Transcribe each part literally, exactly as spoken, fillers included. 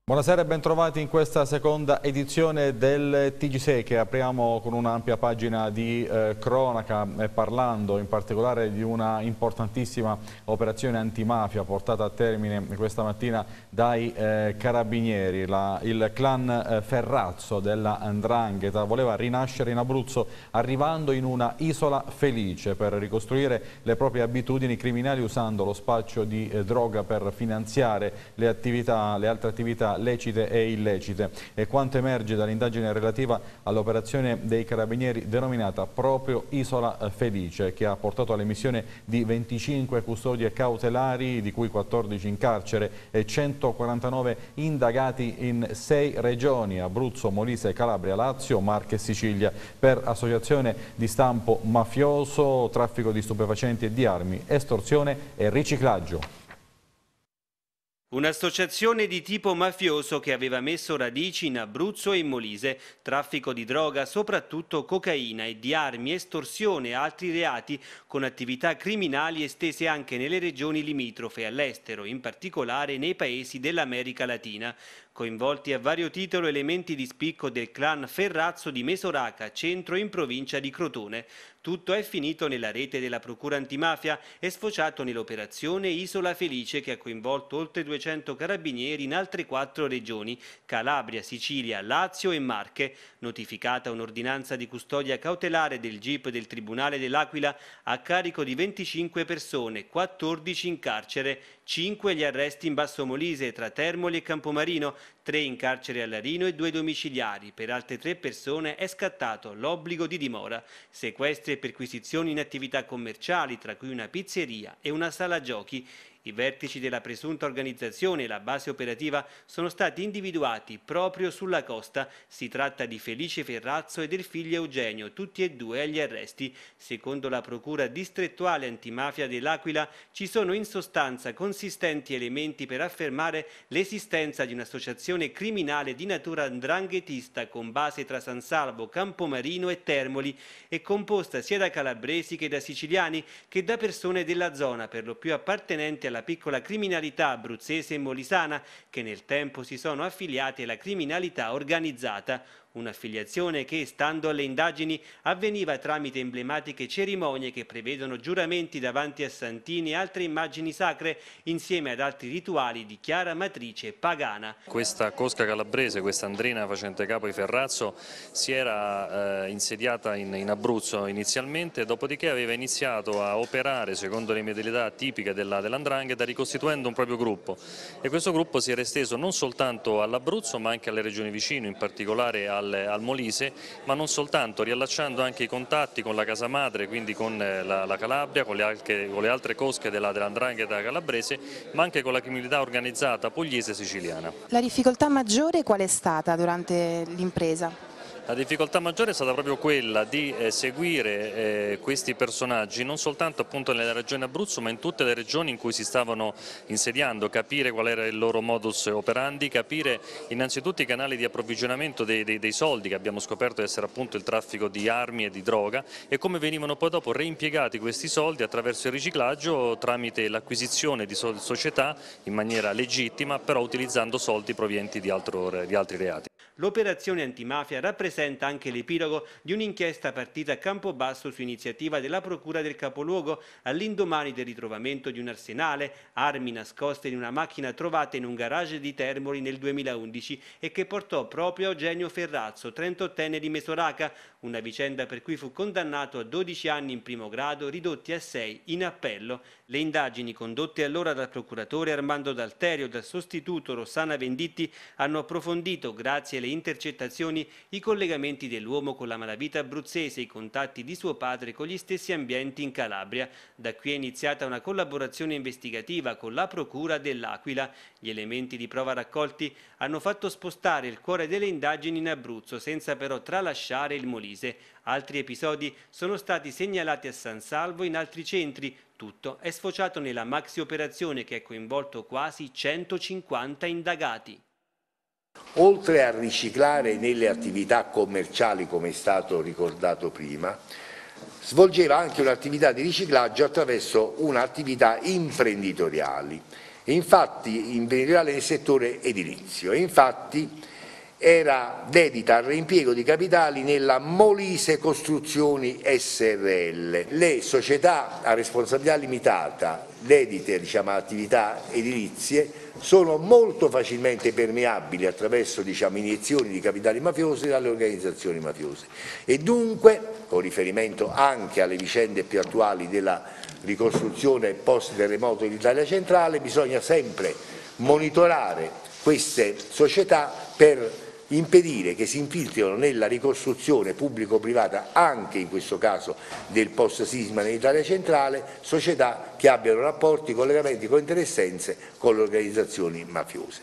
Buonasera e bentrovati in questa seconda edizione del T G sei che apriamo con un'ampia pagina di eh, cronaca eh, parlando in particolare di una importantissima operazione antimafia portata a termine questa mattina dai eh, carabinieri. La, il clan eh, Ferrazzo della 'Ndrangheta voleva rinascere in Abruzzo arrivando in una isola felice per ricostruire le proprie abitudini criminali usando lo spaccio di eh, droga per finanziare le attività, le altre attività lecite e illecite. E quanto emerge dall'indagine relativa all'operazione dei carabinieri denominata proprio Isola Felice, che ha portato all'emissione di venticinque custodie cautelari, di cui quattordici in carcere e centoquarantanove indagati in sei regioni: Abruzzo, Molise, Calabria, Lazio, Marche e Sicilia, per associazione di stampo mafioso, traffico di stupefacenti e di armi, estorsione e riciclaggio. Un'associazione di tipo mafioso che aveva messo radici in Abruzzo e in Molise, traffico di droga, soprattutto cocaina, e di armi, estorsione e altri reati, con attività criminali estese anche nelle regioni limitrofe e all'estero, in particolare nei paesi dell'America Latina. Coinvolti a vario titolo elementi di spicco del clan Ferrazzo di Mesoraca, centro in provincia di Crotone. Tutto è finito nella rete della Procura Antimafia e sfociato nell'operazione Isola Felice, che ha coinvolto oltre duecento carabinieri in altre quattro regioni: Calabria, Sicilia, Lazio e Marche. Notificata un'ordinanza di custodia cautelare del G I P del Tribunale dell'Aquila a carico di venticinque persone, quattordici in carcere, cinque gli arresti in Basso Molise tra Termoli e Campomarino, tre in carcere a Larino e due domiciliari. Per altre tre persone è scattato l'obbligo di dimora. Sequestri e perquisizioni in attività commerciali, tra cui una pizzeria e una sala giochi. I vertici della presunta organizzazione e la base operativa sono stati individuati proprio sulla costa. Si tratta di Felice Ferrazzo e del figlio Eugenio, tutti e due agli arresti. Secondo la Procura distrettuale antimafia dell'Aquila ci sono in sostanza consistenti elementi per affermare l'esistenza di un'associazione criminale di natura 'ndranghetista con base tra San Salvo, Campomarino e Termoli, e composta sia da calabresi che da siciliani che da persone della zona, per lo più appartenenti alla piccola criminalità abruzzese e molisana, che nel tempo si sono affiliati alla criminalità organizzata. Un'affiliazione che, stando alle indagini, avveniva tramite emblematiche cerimonie che prevedono giuramenti davanti a santini e altre immagini sacre, insieme ad altri rituali di chiara matrice pagana. Questa cosca calabrese, questa andrina facente capo di Ferrazzo, si era eh, insediata in, in Abruzzo inizialmente, dopodiché aveva iniziato a operare secondo le modalità tipiche della, dell'Andrangheta, ricostituendo un proprio gruppo, e questo gruppo si era esteso non soltanto all'Abruzzo ma anche alle regioni vicine, in particolare al al Molise, ma non soltanto, riallacciando anche i contatti con la casa madre, quindi con la, la Calabria, con le, altre, con le altre cosche della, dell'Andrangheta calabrese, ma anche con la criminalità organizzata pugliese e siciliana. La difficoltà maggiore qual è stata durante l'impresa? La difficoltà maggiore è stata proprio quella di eh, seguire eh, questi personaggi non soltanto appunto nella regione Abruzzo, ma in tutte le regioni in cui si stavano insediando, capire qual era il loro modus operandi, capire innanzitutto i canali di approvvigionamento dei, dei, dei soldi, che abbiamo scoperto essere appunto il traffico di armi e di droga, e come venivano poi dopo reimpiegati questi soldi attraverso il riciclaggio tramite l'acquisizione di società in maniera legittima, però utilizzando soldi provenienti di, altro, di altri reati. L'operazione antimafia rappresenta anche l'epilogo di un'inchiesta partita a Campobasso su iniziativa della Procura del capoluogo, all'indomani del ritrovamento di un arsenale, armi nascoste in una macchina trovata in un garage di Termoli nel duemilaundici, e che portò proprio a Eugenio Ferrazzo, trentottenne di Mesoraca, una vicenda per cui fu condannato a dodici anni in primo grado, ridotti a sei in appello. Le indagini condotte allora dal procuratore Armando D'Alterio e dal sostituto Rossana Venditti hanno approfondito, grazie alle intercettazioni, i collegamenti dell'uomo con la malavita abruzzese e i contatti di suo padre con gli stessi ambienti in Calabria. Da qui è iniziata una collaborazione investigativa con la Procura dell'Aquila. Gli elementi di prova raccolti hanno fatto spostare il cuore delle indagini in Abruzzo, senza però tralasciare il Molise. Altri episodi sono stati segnalati a San Salvo e in altri centri. Tutto è sfociato nella maxi operazione che ha coinvolto quasi centocinquanta indagati. Oltre a riciclare nelle attività commerciali, come è stato ricordato prima, svolgeva anche un'attività di riciclaggio attraverso un'attività imprenditoriale, e infatti imprenditoriale nel settore edilizio, e infatti era dedita al reimpiego di capitali nella Molise Costruzioni S R L. Le società a responsabilità limitata dedite, diciamo, a attività edilizie sono molto facilmente permeabili attraverso, diciamo, iniezioni di capitali mafiosi dalle organizzazioni mafiose, e dunque, con riferimento anche alle vicende più attuali della ricostruzione post terremoto dell'Italia centrale, bisogna sempre monitorare queste società per impedire che si infiltrino nella ricostruzione pubblico-privata, anche in questo caso del post-sisma nell'Italia centrale, società che abbiano rapporti, collegamenti, cointeressenze con le organizzazioni mafiose.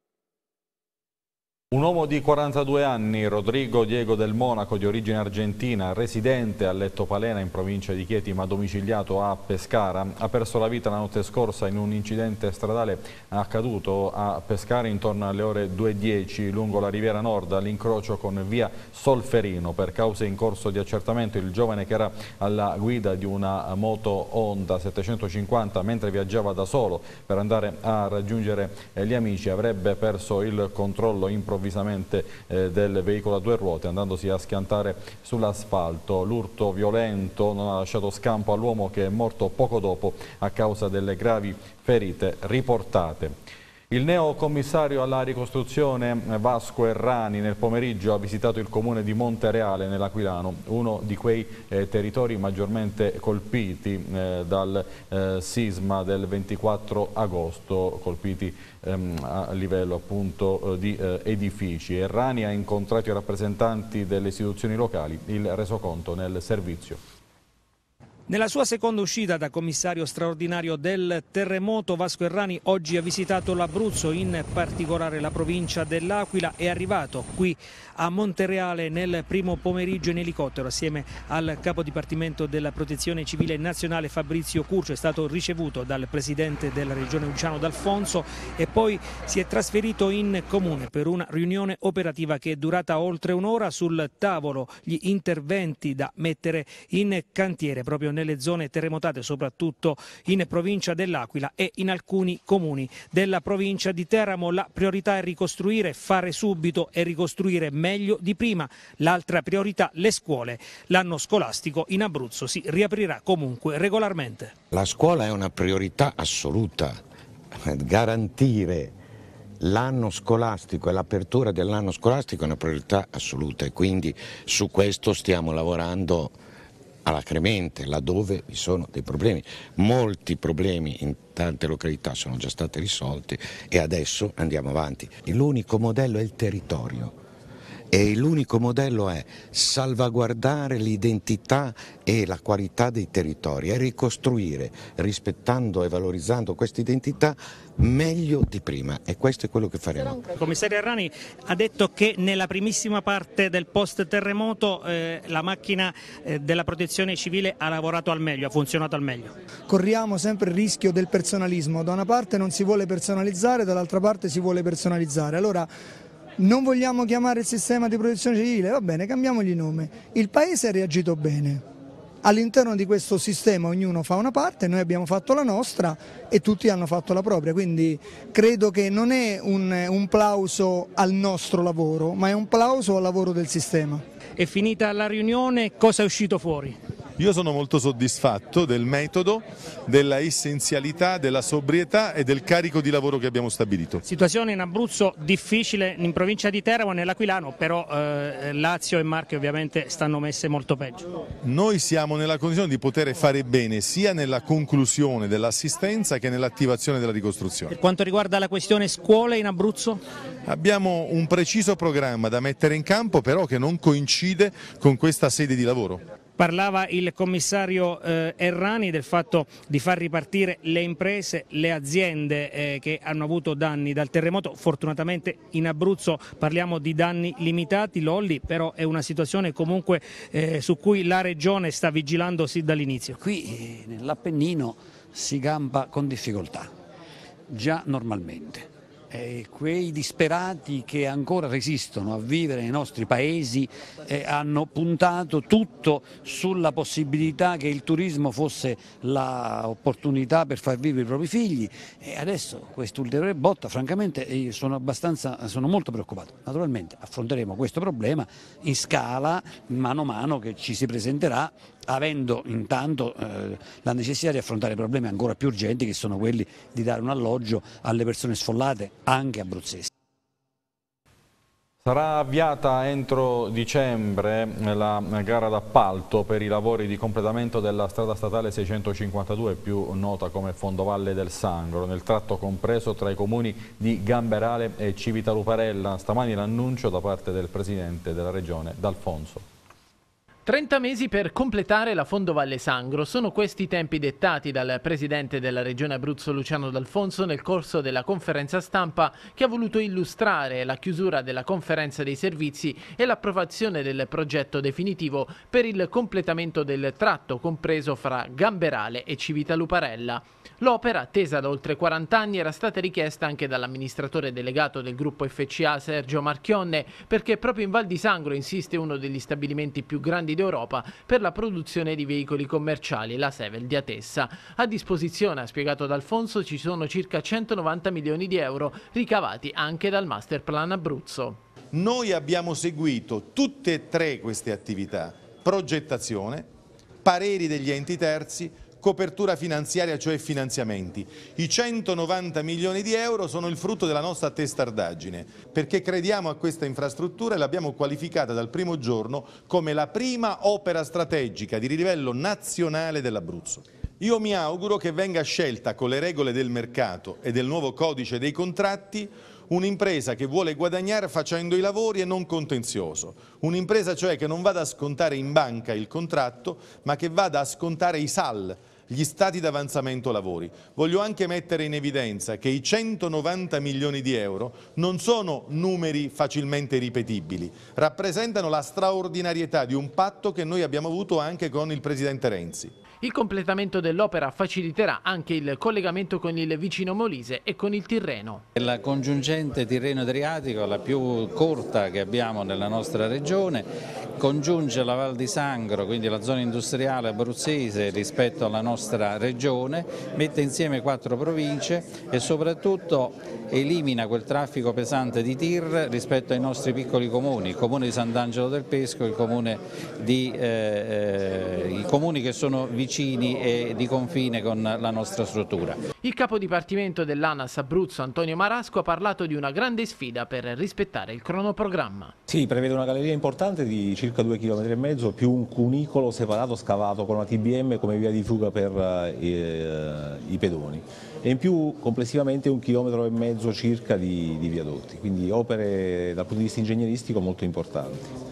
Un uomo di quarantadue anni, Rodrigo Diego del Monaco, di origine argentina, residente a Letto Palena in provincia di Chieti ma domiciliato a Pescara, ha perso la vita la notte scorsa in un incidente stradale accaduto a Pescara intorno alle ore due e dieci lungo la Riviera Nord all'incrocio con via Solferino. Per cause in corso di accertamento, il giovane, che era alla guida di una moto Honda settecentocinquanta mentre viaggiava da solo per andare a raggiungere gli amici, avrebbe perso il controllo improvvisamente Eh, del veicolo a due ruote, andandosi a schiantare sull'asfalto. L'urto violento non ha lasciato scampo all'uomo, che è morto poco dopo a causa delle gravi ferite riportate. Il neocommissario alla ricostruzione Vasco Errani nel pomeriggio ha visitato il comune di Montereale nell'Aquilano, uno di quei eh, territori maggiormente colpiti eh, dal eh, sisma del ventiquattro agosto, colpiti ehm, a livello appunto eh, di eh, edifici. Errani ha incontrato i rappresentanti delle istituzioni locali, il resoconto nel servizio. Nella sua seconda uscita da commissario straordinario del terremoto, Vasco Errani oggi ha visitato l'Abruzzo, in particolare la provincia dell'Aquila. È arrivato qui a Montereale nel primo pomeriggio in elicottero assieme al capo dipartimento della Protezione Civile Nazionale Fabrizio Curcio. È stato ricevuto dal presidente della regione Luciano D'Alfonso e poi si è trasferito in comune per una riunione operativa che è durata oltre un'ora. Sul tavolo gli interventi da mettere in cantiere proprio nelle zone terremotate, soprattutto in provincia dell'Aquila e in alcuni comuni della provincia di Teramo. La priorità è ricostruire, fare subito e ricostruire meglio di prima. L'altra priorità, le scuole. L'anno scolastico in Abruzzo si riaprirà comunque regolarmente. La scuola è una priorità assoluta. Garantire l'anno scolastico e l'apertura dell'anno scolastico è una priorità assoluta, e quindi su questo stiamo lavorando alacremente laddove vi sono dei problemi. Molti problemi in tante località sono già stati risolti e adesso andiamo avanti. L'unico modello è il territorio e l'unico modello è salvaguardare l'identità e la qualità dei territori e ricostruire, rispettando e valorizzando questa identità meglio di prima, e questo è quello che faremo. Il commissario Errani ha detto che nella primissima parte del post terremoto eh, la macchina eh, della protezione civile ha lavorato al meglio, ha funzionato al meglio. Corriamo sempre il rischio del personalismo, da una parte non si vuole personalizzare, dall'altra parte si vuole personalizzare. Allora non vogliamo chiamare il sistema di protezione civile, va bene, cambiamogli nome. Il Paese ha reagito bene. All'interno di questo sistema ognuno fa una parte, noi abbiamo fatto la nostra e tutti hanno fatto la propria, quindi credo che non è un, un plauso al nostro lavoro, ma è un plauso al lavoro del sistema. È finita la riunione, cosa è uscito fuori? Io sono molto soddisfatto del metodo, della essenzialità, della sobrietà e del carico di lavoro che abbiamo stabilito. Situazione in Abruzzo difficile, in provincia di Teramo e nell'Aquilano, però eh, Lazio e Marche ovviamente stanno messe molto peggio. Noi siamo nella condizione di poter fare bene sia nella conclusione dell'assistenza che nell'attivazione della ricostruzione. Per quanto riguarda la questione scuole in Abruzzo? Abbiamo un preciso programma da mettere in campo, però che non coincide con questa sede di lavoro. Parlava il commissario eh, Errani del fatto di far ripartire le imprese, le aziende eh, che hanno avuto danni dal terremoto. Fortunatamente in Abruzzo parliamo di danni limitati, Lolli, però è una situazione comunque eh, su cui la Regione sta vigilando sin dall'inizio. Qui eh, nell'Appennino si campa con difficoltà, già normalmente. Eh, quei disperati che ancora resistono a vivere nei nostri paesi eh, hanno puntato tutto sulla possibilità che il turismo fosse l'opportunità per far vivere i propri figli e adesso quest'ulteriore botta, francamente io sono, abbastanza, sono molto preoccupato. Naturalmente affronteremo questo problema in scala, mano a mano che ci si presenterà, avendo intanto eh, la necessità di affrontare problemi ancora più urgenti che sono quelli di dare un alloggio alle persone sfollate anche abruzzesi. Sarà avviata entro dicembre la gara d'appalto per i lavori di completamento della strada statale seicentocinquantadue, più nota come Fondovalle del Sangro, nel tratto compreso tra i comuni di Gamberale e Civitaluparella. Stamani l'annuncio da parte del Presidente della Regione, D'Alfonso. trenta mesi per completare la Fondovalle Sangro. Sono questi i tempi dettati dal Presidente della Regione Abruzzo Luciano D'Alfonso nel corso della conferenza stampa che ha voluto illustrare la chiusura della conferenza dei servizi e l'approvazione del progetto definitivo per il completamento del tratto compreso fra Gamberale e Civitaluparella. L'opera, attesa da oltre quaranta anni, era stata richiesta anche dall'amministratore delegato del gruppo F C A Sergio Marchionne, perché proprio in Val di Sangro insiste uno degli stabilimenti più grandi d'Europa per la produzione di veicoli commerciali, la Sevel di Atessa. A disposizione, ha spiegato D'Alfonso, ci sono circa centonovanta milioni di euro ricavati anche dal Master Plan Abruzzo. Noi abbiamo seguito tutte e tre queste attività: progettazione, pareri degli enti terzi, copertura finanziaria, cioè finanziamenti. I centonovanta milioni di euro sono il frutto della nostra testardaggine, perché crediamo a questa infrastruttura e l'abbiamo qualificata dal primo giorno come la prima opera strategica di livello nazionale dell'Abruzzo. Io mi auguro che venga scelta con le regole del mercato e del nuovo codice dei contratti un'impresa che vuole guadagnare facendo i lavori e non contenzioso, un'impresa cioè che non vada a scontare in banca il contratto ma che vada a scontare i S A L, gli stati d'avanzamento lavori. Voglio anche mettere in evidenza che i centonovanta milioni di euro non sono numeri facilmente ripetibili, rappresentano la straordinarietà di un patto che noi abbiamo avuto anche con il Presidente Renzi. Il completamento dell'opera faciliterà anche il collegamento con il vicino Molise e con il Tirreno. La congiungente Tirreno-Adriatico, la più corta che abbiamo nella nostra regione, congiunge la Val di Sangro, quindi la zona industriale abruzzese rispetto alla nostra regione, mette insieme quattro province e soprattutto elimina quel traffico pesante di tir rispetto ai nostri piccoli comuni, il comune di Sant'Angelo del Pesco, il comune di, eh, i comuni che sono vicini e di confine con la nostra struttura. Il capo dipartimento dell'ANAS Abruzzo Antonio Marasco ha parlato di una grande sfida per rispettare il cronoprogramma. Sì, prevede una galleria importante di circa due chilometri e mezzo più un cunicolo separato scavato con una T B M come via di fuga per eh, i pedoni e in più complessivamente un chilometro e mezzo circa di, di viadotti, quindi opere dal punto di vista ingegneristico molto importanti.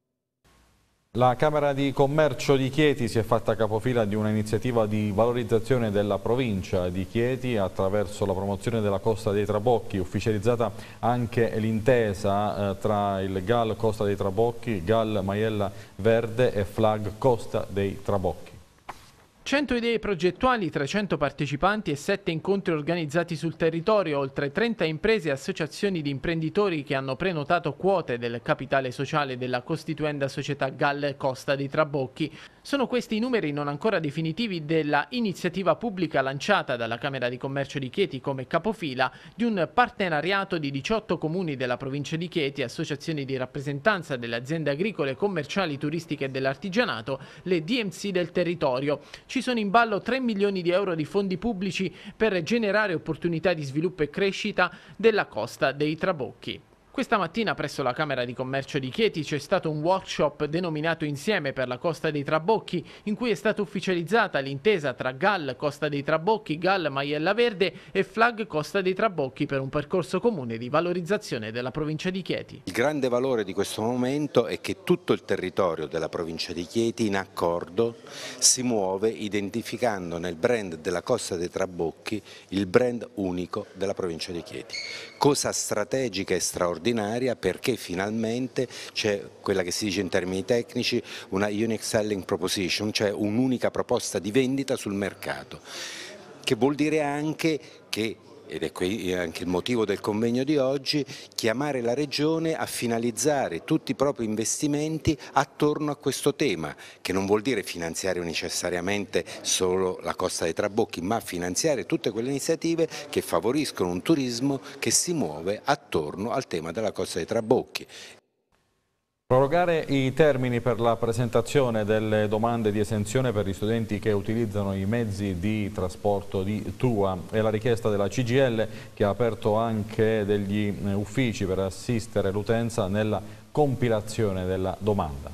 La Camera di Commercio di Chieti si è fatta capofila di un'iniziativa di valorizzazione della provincia di Chieti attraverso la promozione della Costa dei Trabocchi, ufficializzata anche l'intesa eh, tra il G A L Costa dei Trabocchi, G A L Maiella Verde e Flag Costa dei Trabocchi. cento idee progettuali, trecento partecipanti e sette incontri organizzati sul territorio, oltre trenta imprese e associazioni di imprenditori che hanno prenotato quote del capitale sociale della costituenda società G A L Costa dei Trabocchi. Sono questi i numeri non ancora definitivi della iniziativa pubblica lanciata dalla Camera di Commercio di Chieti come capofila di un partenariato di diciotto comuni della provincia di Chieti, associazioni di rappresentanza delle aziende agricole, commerciali, turistiche e dell'artigianato, le D M C del territorio. Ci sono in ballo tre milioni di euro di fondi pubblici per generare opportunità di sviluppo e crescita della Costa dei Trabocchi. Questa mattina presso la Camera di Commercio di Chieti c'è stato un workshop denominato Insieme per la Costa dei Trabocchi, in cui è stata ufficializzata l'intesa tra G A L Costa dei Trabocchi, G A L Maiella Verde e Flag Costa dei Trabocchi per un percorso comune di valorizzazione della provincia di Chieti. Il grande valore di questo momento è che tutto il territorio della provincia di Chieti in accordo si muove identificando nel brand della Costa dei Trabocchi il brand unico della provincia di Chieti. Cosa strategica e straordinaria, perché finalmente c'è quella che si dice in termini tecnici una unique selling proposition, cioè un'unica proposta di vendita sul mercato, che vuol dire anche che ed è qui anche il motivo del convegno di oggi, chiamare la Regione a finalizzare tutti i propri investimenti attorno a questo tema, che non vuol dire finanziare necessariamente solo la Costa dei Trabocchi, ma finanziare tutte quelle iniziative che favoriscono un turismo che si muove attorno al tema della Costa dei Trabocchi. Prorogare i termini per la presentazione delle domande di esenzione per gli studenti che utilizzano i mezzi di trasporto di T U A è la richiesta della C G I L, che ha aperto anche degli uffici per assistere l'utenza nella compilazione della domanda.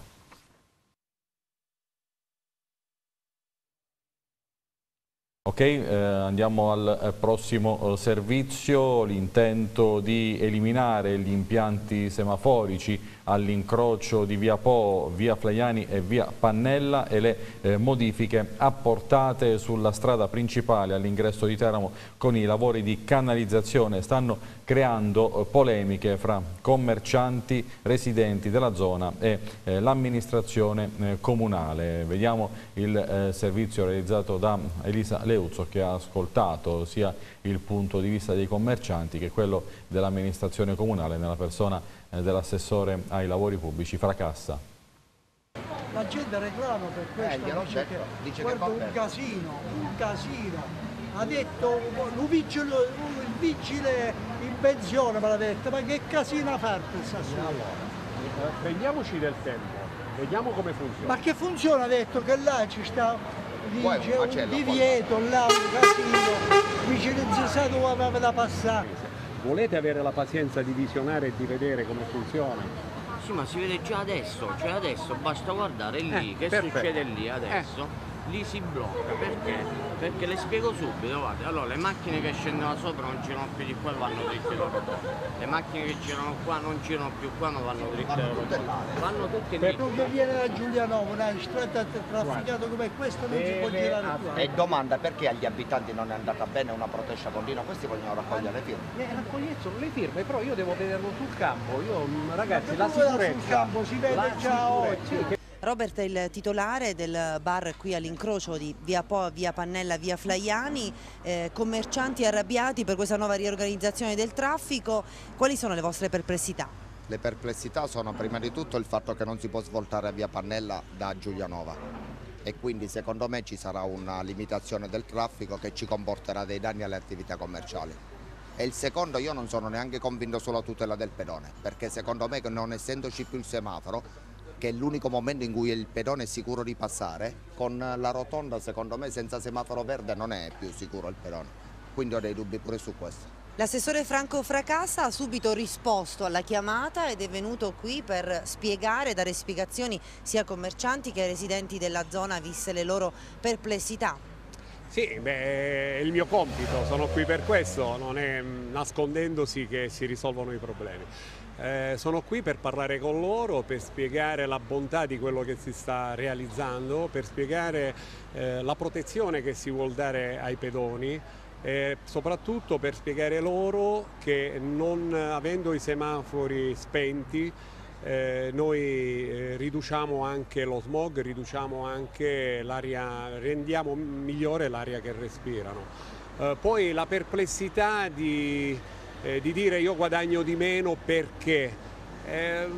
Ok, eh, andiamo al prossimo eh, servizio, l'intento di eliminare gli impianti semaforici all'incrocio di via Po, via Flaiani e via Pannella e le eh, modifiche apportate sulla strada principale all'ingresso di Teramo con i lavori di canalizzazione stanno creando eh, polemiche fra commercianti, residenti della zona e eh, l'amministrazione eh, comunale. Vediamo il eh, servizio realizzato da Elisa Leuzzo, che ha ascoltato sia il punto di vista dei commercianti che quello dell'amministrazione comunale nella persona eh, dell'assessore ai lavori pubblici Fracassa. La gente reclama per questo, eh, dice, detto, che, dice guarda che un casino, un casino. Ha detto un vigile, il vigile in pensione me l'ha detto, ma che casino ha fatto il Sassuolo? Allora, prendiamoci del tempo, vediamo come funziona. Ma che funziona? Ha detto che là ci sta Poi, c'è un, un divieto, là un casino, vicinizzato dove aveva da passare. Volete avere la pazienza di visionare e di vedere come funziona? Sì, ma si vede già adesso, cioè adesso basta guardare lì, eh, che perfetto. succede lì adesso? Eh. Lì si blocca, perché? Perché le spiego subito, guarda, allora le macchine che scendevano sopra non girano più di qua e vanno dritte loro. Le macchine che girano qua non girano più qua ma vanno dritte loro. Vanno tutte lì. Non viene da Giulianova, una strada trafficata come questa non si può girare qua. E domanda perché agli abitanti non è andata bene una protesta continua, questi vogliono raccogliere le firme. Eh, raccogliessero le firme, però io devo vederlo sul campo, io ragazzi la sicurezza. Sul campo si vede già oggi. Robert è il titolare del bar qui all'incrocio di via Po, via Pannella, via Flaiani, eh, commercianti arrabbiati per questa nuova riorganizzazione del traffico. Quali sono le vostre perplessità? Le perplessità sono prima di tutto il fatto che non si può svoltare a via Pannella da Giulianova e quindi secondo me ci sarà una limitazione del traffico che ci comporterà dei danni alle attività commerciali. E il secondo, io non sono neanche convinto sulla tutela del pedone, perché secondo me, non essendoci più il semaforo, che è l'unico momento in cui il pedone è sicuro di passare, con la rotonda secondo me senza semaforo verde non è più sicuro il pedone, quindi ho dei dubbi pure su questo. L'assessore Franco Fracassa ha subito risposto alla chiamata ed è venuto qui per spiegare, dare spiegazioni sia a commercianti che ai residenti della zona viste le loro perplessità. Sì, beh, è il mio compito, sono qui per questo, non è nascondendosi che si risolvono i problemi. Eh, sono qui per parlare con loro, per spiegare la bontà di quello che si sta realizzando, per spiegare eh, la protezione che si vuol dare ai pedoni e soprattutto per spiegare loro che non avendo i semafori spenti eh, noi eh, riduciamo anche lo smog, riduciamo anche l'aria, rendiamo migliore l'aria che respirano. Eh, poi la perplessità di Eh, di dire io guadagno di meno perché? Eh,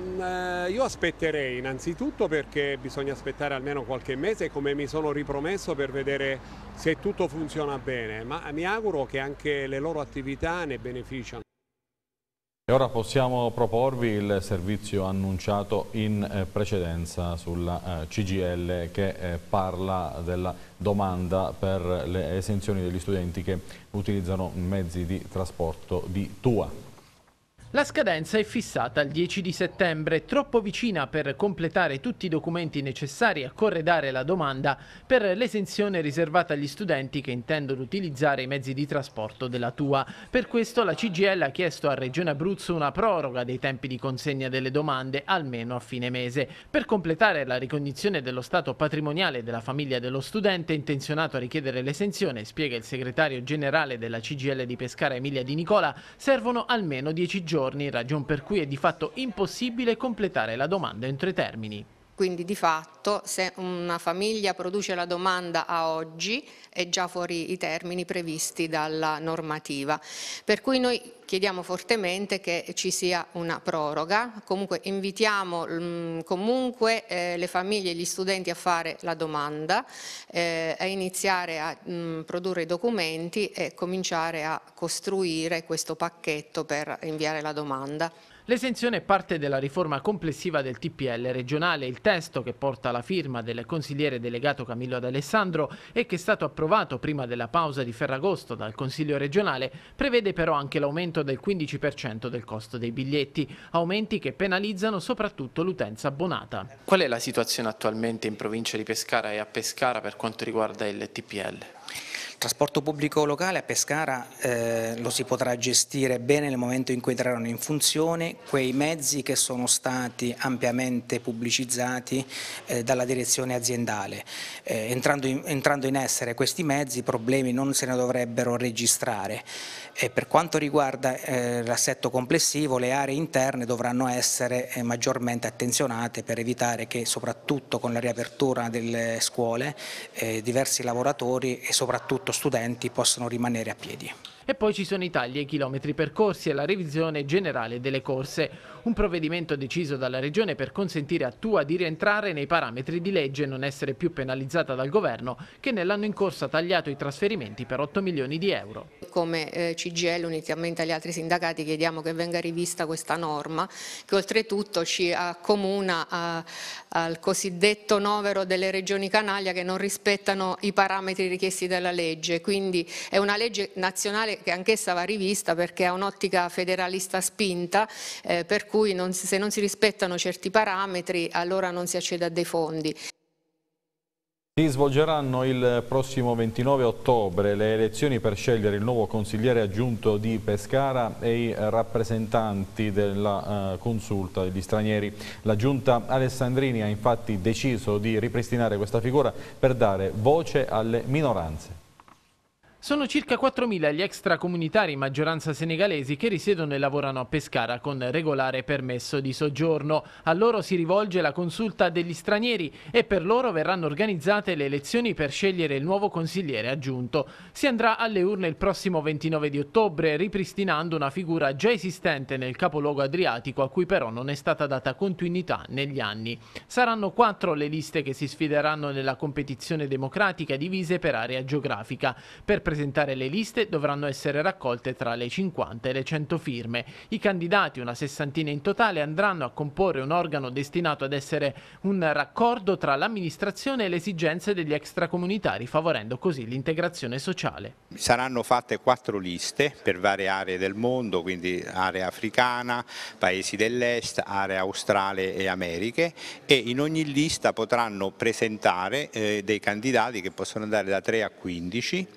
eh, io aspetterei innanzitutto perché bisogna aspettare almeno qualche mese come mi sono ripromesso per vedere se tutto funziona bene, ma mi auguro che anche le loro attività ne beneficiano. E ora possiamo proporvi il servizio annunciato in eh, precedenza sulla eh, C G I L che eh, parla della domanda per le esenzioni degli studenti che utilizzano mezzi di trasporto di T U A. La scadenza è fissata al dieci di settembre, troppo vicina per completare tutti i documenti necessari a corredare la domanda per l'esenzione riservata agli studenti che intendono utilizzare i mezzi di trasporto della T U A. Per questo la C G I L ha chiesto a Regione Abruzzo una proroga dei tempi di consegna delle domande almeno a fine mese. Per completare la ricognizione dello stato patrimoniale della famiglia dello studente intenzionato a richiedere l'esenzione, spiega il segretario generale della C G I L di Pescara Emilia Di Nicola, servono almeno dieci giorni, ragion per cui è di fatto impossibile completare la domanda entro i termini. Quindi di fatto se una famiglia produce la domanda a oggi è già fuori i termini previsti dalla normativa. Per cui noi chiediamo fortemente che ci sia una proroga, comunque invitiamo mh, comunque eh, le famiglie e gli studenti a fare la domanda, eh, a iniziare a mh, produrre i documenti e cominciare a costruire questo pacchetto per inviare la domanda. L'esenzione è parte della riforma complessiva del T P L regionale. Il testo, che porta la firma del consigliere delegato Camillo D'Alessandro e che è stato approvato prima della pausa di Ferragosto dal Consiglio regionale, prevede però anche l'aumento del quindici per cento del costo dei biglietti, aumenti che penalizzano soprattutto l'utenza abbonata. Qual è la situazione attualmente in provincia di Pescara e a Pescara per quanto riguarda il T P L? Il trasporto pubblico locale a Pescara eh, lo si potrà gestire bene nel momento in cui entreranno in funzione quei mezzi che sono stati ampiamente pubblicizzati eh, dalla direzione aziendale. Eh, entrando, in, entrando in essere questi mezzi, problemi non se ne dovrebbero registrare. E per quanto riguarda eh, l'assetto complessivo, le aree interne dovranno essere eh, maggiormente attenzionate per evitare che, soprattutto con la riapertura delle scuole, eh, diversi lavoratori e soprattutto studenti possano rimanere a piedi. E poi ci sono i tagli ai chilometri percorsi e la revisione generale delle corse, un provvedimento deciso dalla Regione per consentire a Tua di rientrare nei parametri di legge e non essere più penalizzata dal Governo, che nell'anno in corso ha tagliato i trasferimenti per otto milioni di euro. Come eh, C G I L, unitamente agli altri sindacati, chiediamo che venga rivista questa norma, che oltretutto ci accomuna a, al cosiddetto novero delle regioni canaglia che non rispettano i parametri richiesti dalla legge. Quindi è una legge nazionale che anch'essa va rivista perché ha un'ottica federalista spinta, eh, per cui non, se non si rispettano certi parametri allora non si accede a dei fondi. Si svolgeranno il prossimo ventinove ottobre le elezioni per scegliere il nuovo consigliere aggiunto di Pescara e i rappresentanti della uh, consulta degli stranieri. La giunta Alessandrini ha infatti deciso di ripristinare questa figura per dare voce alle minoranze. Sono circa quattromila gli extracomunitari, in maggioranza senegalesi, che risiedono e lavorano a Pescara con regolare permesso di soggiorno. A loro si rivolge la consulta degli stranieri e per loro verranno organizzate le elezioni per scegliere il nuovo consigliere aggiunto. Si andrà alle urne il prossimo ventinove di ottobre, ripristinando una figura già esistente nel capoluogo adriatico, a cui però non è stata data continuità negli anni. Saranno quattro le liste che si sfideranno nella competizione democratica divise per area geografica. Per presentare le liste dovranno essere raccolte tra le cinquanta e le cento firme. I candidati, una sessantina in totale, andranno a comporre un organo destinato ad essere un raccordo tra l'amministrazione e le esigenze degli extracomunitari, favorendo così l'integrazione sociale. Saranno fatte quattro liste per varie aree del mondo, quindi area africana, paesi dell'est, area australe e Americhe, e in ogni lista potranno presentare eh, dei candidati che possono andare da tre a quindici.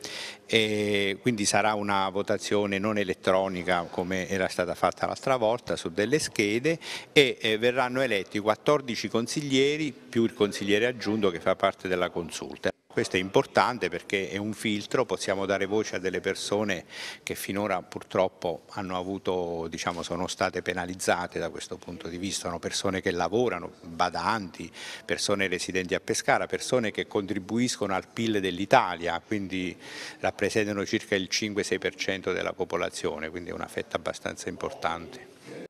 E quindi sarà una votazione non elettronica come era stata fatta l'altra volta su delle schede e eh, verranno eletti quattordici consiglieri più il consigliere aggiunto che fa parte della consulta. Questo è importante perché è un filtro, possiamo dare voce a delle persone che finora purtroppo hanno avuto, diciamo, sono state penalizzate da questo punto di vista, sono persone che lavorano, badanti, persone residenti a Pescara, persone che contribuiscono al P I L dell'Italia, quindi rappresentano circa il cinque sei per cento della popolazione, quindi è una fetta abbastanza importante.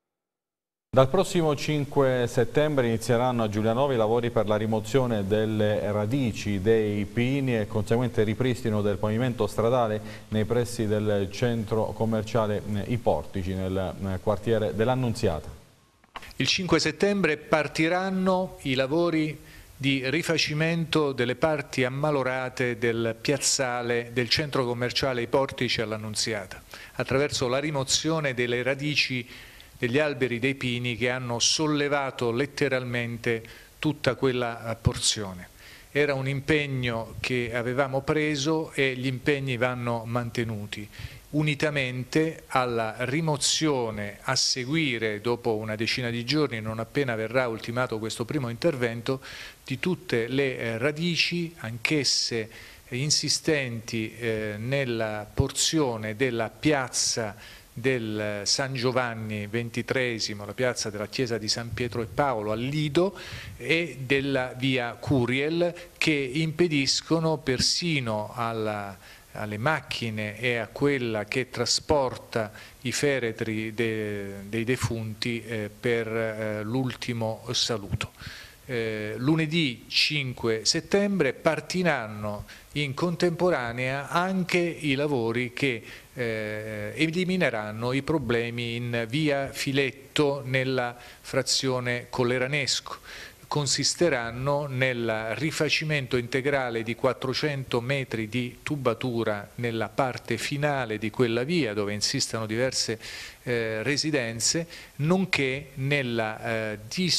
Dal prossimo cinque settembre inizieranno a Giulianova i lavori per la rimozione delle radici dei pini e conseguente ripristino del pavimento stradale nei pressi del centro commerciale I Portici nel quartiere dell'Annunziata. Il cinque settembre partiranno i lavori di rifacimento delle parti ammalorate del piazzale del centro commerciale I Portici all'Annunziata attraverso la rimozione delle radici degli alberi dei pini che hanno sollevato letteralmente tutta quella porzione. Era un impegno che avevamo preso e gli impegni vanno mantenuti, unitamente alla rimozione a seguire dopo una decina di giorni, non appena verrà ultimato questo primo intervento, di tutte le radici, anch'esse insistenti eh, nella porzione della piazza del San Giovanni ventitreesimo, la piazza della chiesa di San Pietro e Paolo al Lido, e della via Curiel, che impediscono persino alla, alle macchine e a quella che trasporta i feretri de, dei defunti eh, per eh, l'ultimo saluto. Eh, lunedì cinque settembre partiranno in contemporanea anche i lavori che eh, elimineranno i problemi in via Filetto nella frazione Colleranesco. Consisteranno nel rifacimento integrale di quattrocento metri di tubatura nella parte finale di quella via dove insistono diverse eh, residenze, nonché nella eh,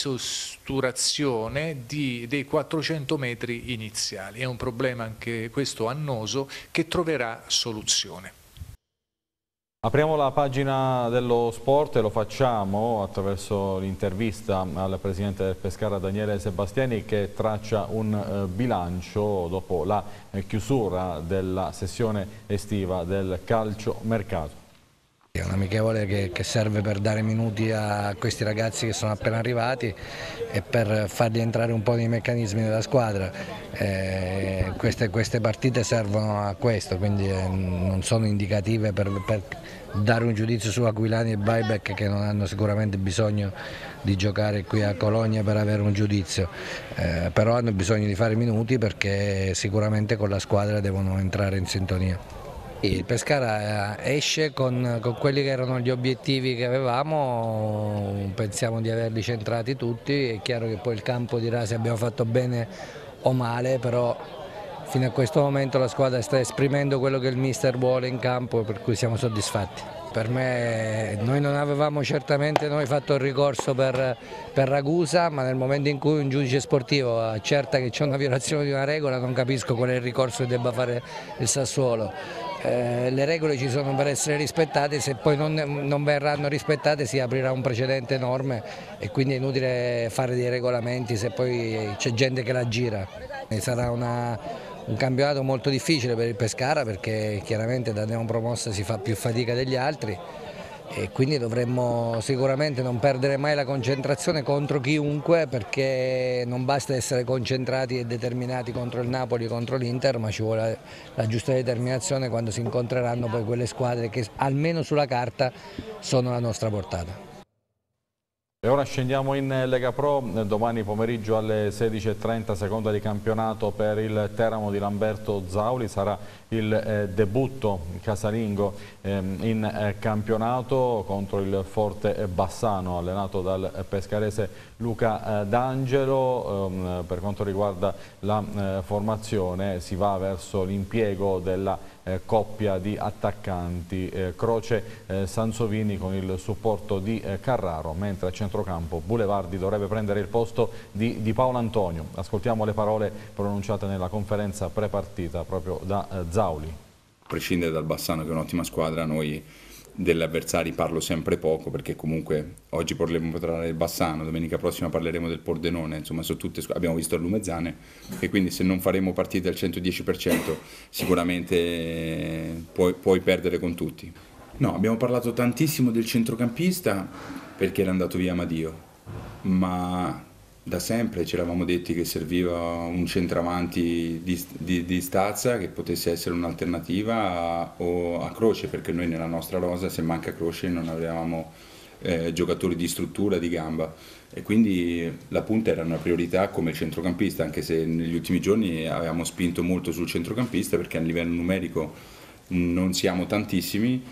disosturazione di, dei quattrocento metri iniziali. È un problema anche questo annoso che troverà soluzione. Apriamo la pagina dello sport e lo facciamo attraverso l'intervista al presidente del Pescara Daniele Sebastiani, che traccia un eh, bilancio dopo la eh, chiusura della sessione estiva del calciomercato. È un amichevole che, che serve per dare minuti a questi ragazzi che sono appena arrivati e per farli entrare un po' nei meccanismi della squadra. Eh, queste, queste partite servono a questo, quindi eh, non sono indicative per, per dare un giudizio su Aquilani e Buyback, che non hanno sicuramente bisogno di giocare qui a Cologna per avere un giudizio, eh, però hanno bisogno di fare minuti perché sicuramente con la squadra devono entrare in sintonia. Il Pescara esce con, con quelli che erano gli obiettivi che avevamo, pensiamo di averli centrati tutti. È chiaro che poi il campo dirà se abbiamo fatto bene o male, però fino a questo momento la squadra sta esprimendo quello che il mister vuole in campo, per cui siamo soddisfatti. Per me, noi non avevamo certamente noi fatto il ricorso per, per Ragusa, ma nel momento in cui un giudice sportivo accerta che c'è una violazione di una regola, non capisco qual è il ricorso che debba fare il Sassuolo. Eh, le regole ci sono per essere rispettate, se poi non, non verranno rispettate si aprirà un precedente enorme e quindi è inutile fare dei regolamenti se poi c'è gente che la gira. E sarà una, un campionato molto difficile per il Pescara, perché chiaramente da neopromossa si fa più fatica degli altri e quindi dovremmo sicuramente non perdere mai la concentrazione contro chiunque, perché non basta essere concentrati e determinati contro il Napoli, contro l'Inter, ma ci vuole la giusta determinazione quando si incontreranno poi quelle squadre che almeno sulla carta sono alla nostra portata. E ora scendiamo in Lega Pro, domani pomeriggio alle sedici e trenta, seconda di campionato per il Teramo di Lamberto Zauli. Sarà il eh, debutto casalingo eh, in eh, campionato contro il Forte Bassano, allenato dal pescarese Luca eh, D'Angelo. Eh, per quanto riguarda la eh, formazione, si va verso l'impiego della Eh, coppia di attaccanti eh, Croce eh, Sansovini con il supporto di eh, Carraro, mentre a centrocampo Bulevardi dovrebbe prendere il posto di, di Paolo Antonio. Ascoltiamo le parole pronunciate nella conferenza prepartita proprio da eh, Zauli. A prescindere dal Bassano, che è un'ottima squadra, noi degli avversari parlo sempre poco, perché comunque oggi parleremo del Bassano, domenica prossima parleremo del Pordenone, insomma sono tutte, abbiamo visto il Lumezzane, e quindi se non faremo partite al centodieci per cento sicuramente puoi, puoi perdere con tutti. No, abbiamo parlato tantissimo del centrocampista perché era andato via Amadio, ma da sempre ci eravamo detti che serviva un centravanti di, di, di stazza che potesse essere un'alternativa a, o a Croce, perché noi nella nostra rosa, se manca Croce, non avevamo eh, giocatori di struttura, di gamba, e quindi la punta era una priorità come centrocampista, anche se negli ultimi giorni avevamo spinto molto sul centrocampista perché a livello numerico non siamo tantissimi.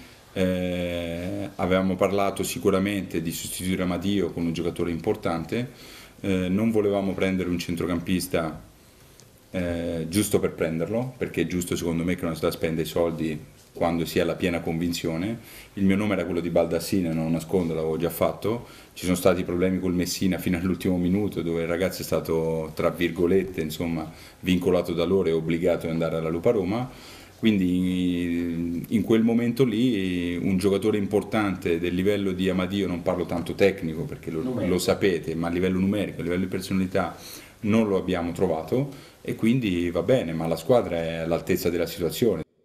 Eh, avevamo parlato sicuramente di sostituire Amadio con un giocatore importante. Eh, non volevamo prendere un centrocampista eh, giusto per prenderlo, perché è giusto secondo me che una società spenda i soldi quando si ha la piena convinzione. Il mio nome era quello di Baldassini, non lo nascondo, l'avevo già fatto. Ci sono stati problemi col Messina fino all'ultimo minuto, dove il ragazzo è stato, tra virgolette, insomma, vincolato da loro e obbligato ad andare alla Lupa Roma. Quindi in quel momento lì un giocatore importante del livello di Amadio, non parlo tanto tecnico perché lo, lo sapete, ma a livello numerico, a livello di personalità non lo abbiamo trovato, e quindi va bene, ma la squadra è all'altezza della situazione.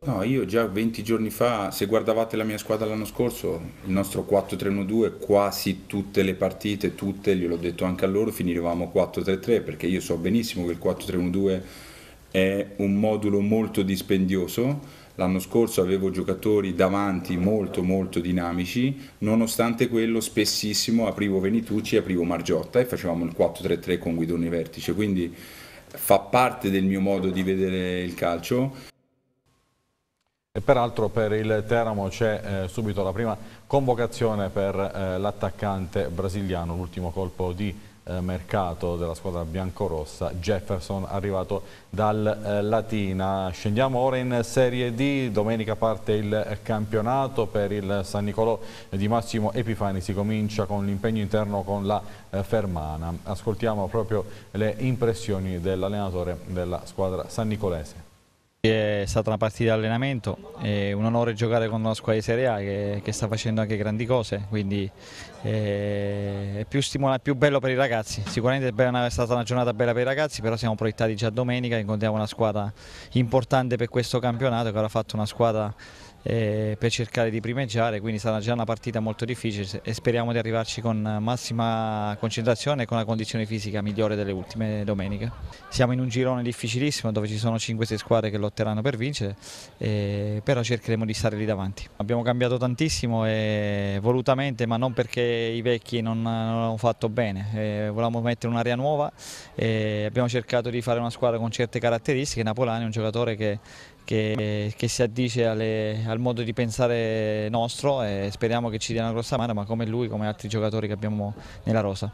No, io già venti giorni fa, se guardavate la mia squadra l'anno scorso, il nostro quattro tre uno due, quasi tutte le partite, tutte, gliel'ho detto anche a loro, finivamo quattro tre tre, perché io so benissimo che il quattro tre uno due è un modulo molto dispendioso. L'anno scorso avevo giocatori davanti molto molto dinamici, nonostante quello spessissimo aprivo Venitucci, aprivo Margiotta e facevamo il quattro tre tre con Guidoni vertice, quindi fa parte del mio modo di vedere il calcio. E peraltro per il Teramo c'è eh, subito la prima convocazione per eh, l'attaccante brasiliano, l'ultimo colpo di eh, mercato della squadra biancorossa, Jefferson, arrivato dal eh, Latina. Scendiamo ora in Serie D, domenica parte il campionato per il San Nicolò di Massimo Epifani, si comincia con l'impegno interno con la eh, Fermana. Ascoltiamo proprio le impressioni dell'allenatore della squadra sannicolese. È stata una partita di allenamento, è un onore giocare con una squadra di Serie A che, che sta facendo anche grandi cose, quindi è più stimolante, più bello per i ragazzi. Sicuramente è stata una giornata bella per i ragazzi, però siamo proiettati già domenica, incontriamo una squadra importante per questo campionato che avrà fatto una squadra eh, per cercare di primeggiare, quindi sarà già una partita molto difficile e speriamo di arrivarci con massima concentrazione e con una condizione fisica migliore delle ultime domeniche. Siamo in un girone difficilissimo dove ci sono cinque sei squadre che lotteranno per vincere, eh, però cercheremo di stare lì davanti. Abbiamo cambiato tantissimo e volutamente, ma non perché i vecchi non, non hanno fatto bene, eh, volevamo mettere un'area nuova e abbiamo cercato di fare una squadra con certe caratteristiche. Napolani è un giocatore che Che, che si addice alle, al modo di pensare nostro e speriamo che ci dia una grossa mano, ma come lui, come altri giocatori che abbiamo nella rosa.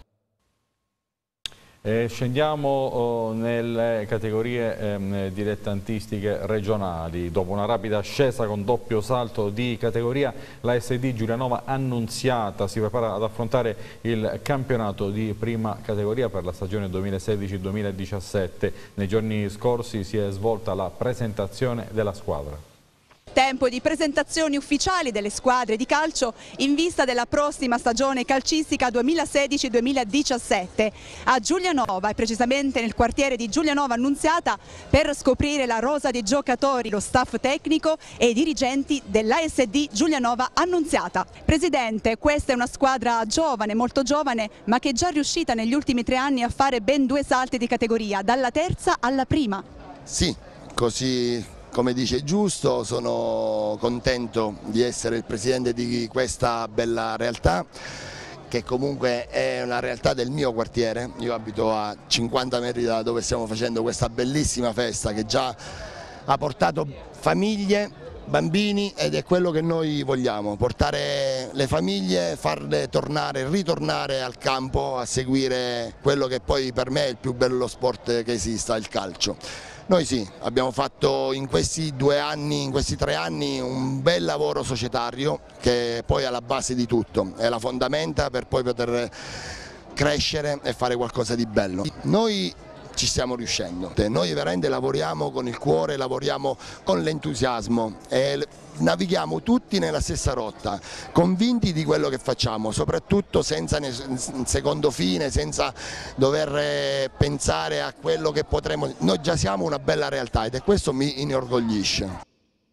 E scendiamo oh, nelle categorie eh, dilettantistiche regionali. Dopo una rapida ascesa con doppio salto di categoria, la S D Giulianova Annunziata si prepara ad affrontare il campionato di prima categoria per la stagione duemilasedici duemiladiciassette. Nei giorni scorsi si è svolta la presentazione della squadra. Tempo di presentazioni ufficiali delle squadre di calcio in vista della prossima stagione calcistica duemilasedici duemiladiciassette a Giulianova e precisamente nel quartiere di Giulianova Annunziata per scoprire la rosa di giocatori, lo staff tecnico e i dirigenti dell'A S D Giulianova Annunziata. Presidente, questa è una squadra giovane, molto giovane, ma che è già riuscita negli ultimi tre anni a fare ben due salti di categoria, dalla terza alla prima. Sì, così come dice giusto, sono contento di essere il presidente di questa bella realtà che comunque è una realtà del mio quartiere. Io abito a cinquanta metri da dove stiamo facendo questa bellissima festa che già ha portato famiglie, bambini, ed è quello che noi vogliamo, portare le famiglie, farle tornare, ritornare al campo a seguire quello che poi per me è il più bello sport che esista, il calcio. Noi sì, abbiamo fatto in questi due anni, in questi tre anni un bel lavoro societario che poi è alla base di tutto, è la fondamenta per poi poter crescere e fare qualcosa di bello. Noi ci stiamo riuscendo, noi veramente lavoriamo con il cuore, lavoriamo con l'entusiasmo e navighiamo tutti nella stessa rotta, convinti di quello che facciamo, soprattutto senza un secondo fine, senza dover pensare a quello che potremo. Noi già siamo una bella realtà ed è questo mi inorgoglisce.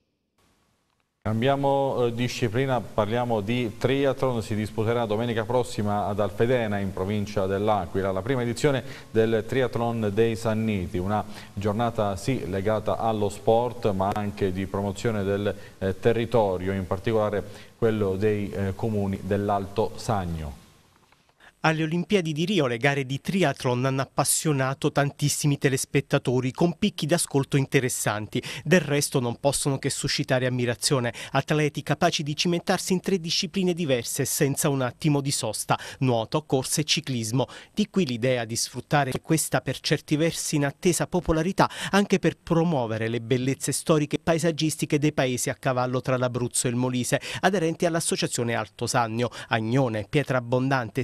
Cambiamo eh, disciplina, parliamo di triathlon, si disputerà domenica prossima ad Alfedena in provincia dell'Aquila, la prima edizione del triathlon dei Sanniti, una giornata sì legata allo sport ma anche di promozione del eh, territorio, in particolare quello dei eh, comuni dell'Alto Sagno. Alle Olimpiadi di Rio le gare di triathlon hanno appassionato tantissimi telespettatori con picchi d'ascolto interessanti. Del resto non possono che suscitare ammirazione. Atleti capaci di cimentarsi in tre discipline diverse senza un attimo di sosta: nuoto, corsa e ciclismo. Di qui l'idea di sfruttare questa per certi versi inattesa popolarità anche per promuovere le bellezze storiche e paesaggistiche dei paesi a cavallo tra l'Abruzzo e il Molise, aderenti all'associazione Alto Sannio. Agnone, Pietrabbondante, Schiavi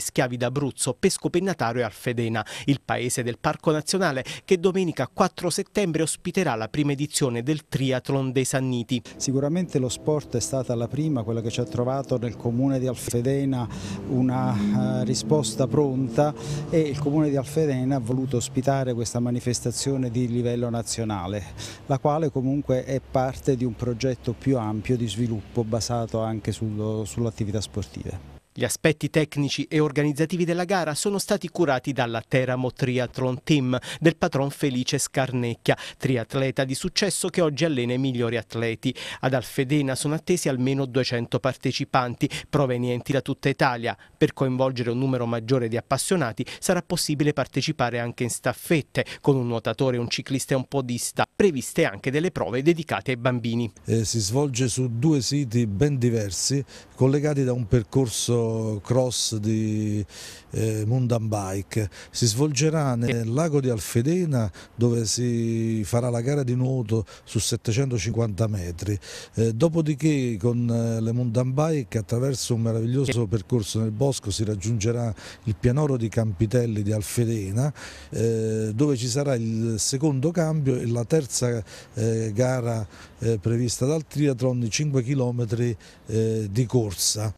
d'Abruzzo, Pescopennatario e Alfedena, il paese del Parco Nazionale che domenica quattro settembre ospiterà la prima edizione del Triathlon dei Sanniti. Sicuramente lo sport è stata la prima, quella che ci ha trovato nel comune di Alfedena una uh, risposta pronta, e il comune di Alfedena ha voluto ospitare questa manifestazione di livello nazionale, la quale comunque è parte di un progetto più ampio di sviluppo basato anche sullo, sull'attività sportive. Gli aspetti tecnici e organizzativi della gara sono stati curati dalla Teramo Triathlon Team del patron Felice Scarnecchia, triatleta di successo che oggi allena i migliori atleti. Ad Alfedena sono attesi almeno duecento partecipanti provenienti da tutta Italia. Per coinvolgere un numero maggiore di appassionati sarà possibile partecipare anche in staffette, con un nuotatore, un ciclista e un podista, previste anche delle prove dedicate ai bambini. Eh, si svolge su due siti ben diversi, collegati da un percorso cross di eh, mountain bike. Si svolgerà nel lago di Alfedena, dove si farà la gara di nuoto su settecentocinquanta metri, eh, dopodiché con eh, le mountain bike attraverso un meraviglioso percorso nel bosco si raggiungerà il pianoro di Campitelli di Alfedena, eh, dove ci sarà il secondo cambio e la terza eh, gara eh, prevista dal triathlon di cinque chilometri eh, di corsa.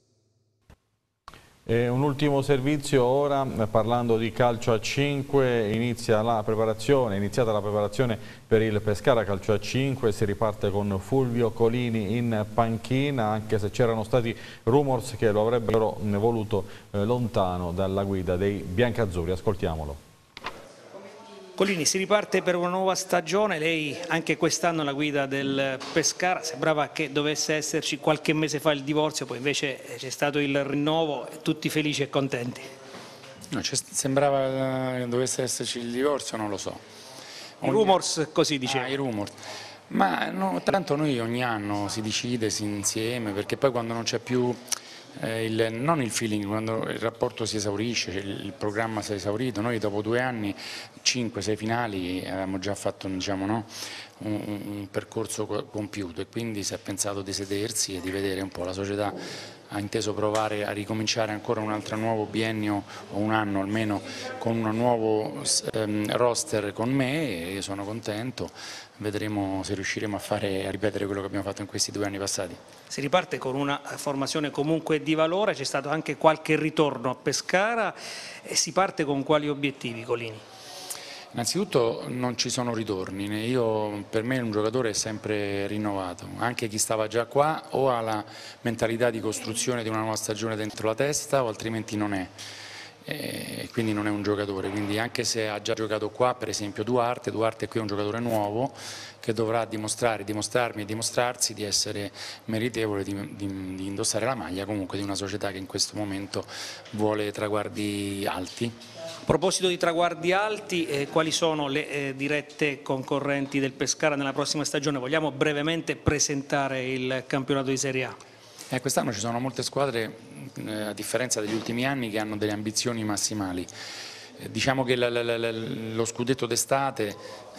E un ultimo servizio ora, parlando di calcio a cinque, inizia la preparazione, è iniziata la preparazione per il Pescara calcio a cinque, si riparte con Fulvio Colini in panchina, anche se c'erano stati rumors che lo avrebbero voluto eh, lontano dalla guida dei biancazzurri. Ascoltiamolo. Colini, si riparte per una nuova stagione, lei anche quest'anno alla guida del Pescara, sembrava che dovesse esserci qualche mese fa il divorzio, poi invece c'è stato il rinnovo, tutti felici e contenti. No, sembrava che dovesse esserci il divorzio, non lo so. I rumors così diceva. Ah, i rumors. Ma no, tanto noi ogni anno si decide si insieme, perché poi quando non c'è più eh, il, non il feeling, quando il rapporto si esaurisce, il, il programma si è esaurito, noi dopo due anni, cinque, sei finali, avevamo già fatto, diciamo, no, un, un percorso compiuto, e quindi si è pensato di sedersi e di vedere un po' la società. Ha inteso provare a ricominciare ancora un altro nuovo biennio o un anno almeno con un nuovo ehm, roster con me, e io sono contento, vedremo se riusciremo a fare, a ripetere quello che abbiamo fatto in questi due anni passati. Si riparte con una formazione comunque di valore, c'è stato anche qualche ritorno a Pescara, e si parte con quali obiettivi, Colini? Innanzitutto non ci sono ritorni, io, per me un giocatore è sempre rinnovato, anche chi stava già qua o ha la mentalità di costruzione di una nuova stagione dentro la testa o altrimenti non è, e quindi non è un giocatore, quindi anche se ha già giocato qua, per esempio Duarte, Duarte qui è un giocatore nuovo che dovrà dimostrare, dimostrarmi e dimostrarsi di essere meritevole di, di, di indossare la maglia comunque di una società che in questo momento vuole traguardi alti. A proposito di traguardi alti, eh, quali sono le eh, dirette concorrenti del Pescara nella prossima stagione? Vogliamo brevemente presentare il campionato di Serie A? Eh, quest'anno ci sono molte squadre, eh, a differenza degli ultimi anni, che hanno delle ambizioni massimali. Eh, diciamo che la, la, la, lo scudetto d'estate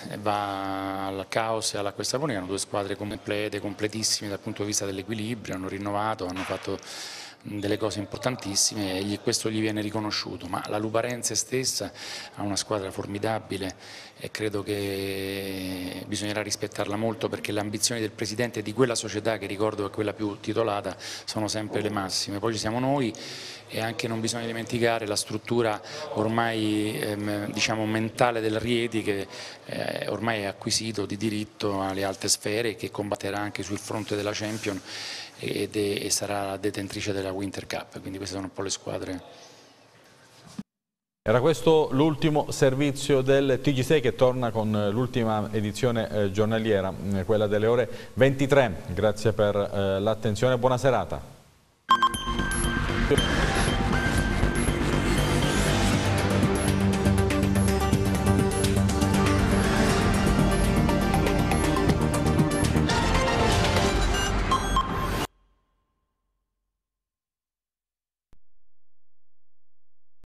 va al Caos e alla Questapone, che hanno due squadre complete, completissime dal punto di vista dell'equilibrio, hanno rinnovato, hanno fatto delle cose importantissime e questo gli viene riconosciuto, ma la Luparense stessa ha una squadra formidabile e credo che bisognerà rispettarla molto, perché le ambizioni del presidente di quella società, che ricordo è quella più titolata, sono sempre le massime. Poi ci siamo noi, e anche non bisogna dimenticare la struttura ormai ehm, diciamo mentale del Rieti, che eh, ormai è acquisito di diritto alle alte sfere e che combatterà anche sul fronte della Champions ed è, e sarà la detentrice della Winter Cup, quindi queste sono un po' le squadre. Era questo l'ultimo servizio del T G sei, che torna con l'ultima edizione eh, giornaliera, quella delle ore ventitré. Grazie per eh, l'attenzione e buona serata.